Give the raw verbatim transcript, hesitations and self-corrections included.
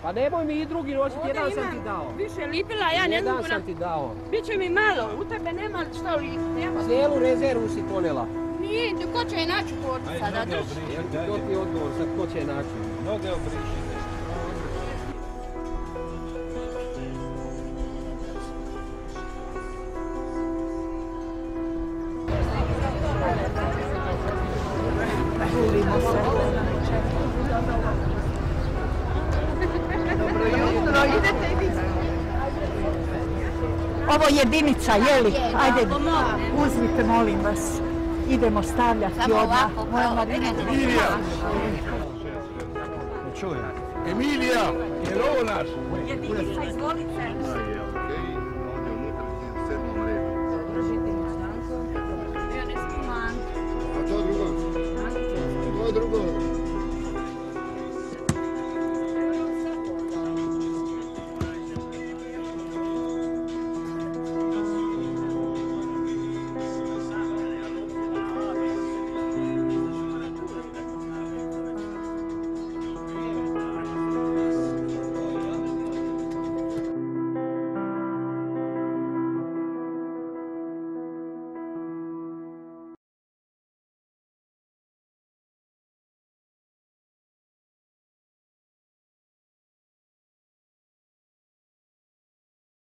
Pa nemoj mi i drugi nositi, jedan sam ti dao. Više lipila, ja ne mogu... Jedan sam ti dao. Biće mi malo, u tebe nema što lipiti. Cijelu rezervu si ponela. Nije, ko će je naći u torti sada, drži. To ti je odgovor, sad ko će je naći. Noge obrišite. Žulimo se. Dobro jutro, idete i vi. Ovo je jedinica, je li? Ajde, uzmite, molim vas. Idemo stavljati odmah. Moja Marina. Emilija! Čujem. Emilija! Je li ovo naš? Jedinica, izvolite.